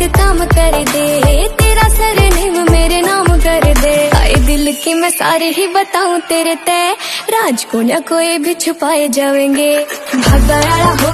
एक काम कर दे, तेरा सरनेम मेरे नाम कर दे। आए दिल की मैं सारी ही बताऊं तेरे तय, राज को न कोई भी छुपाए जाएंगे। भागा यारा हो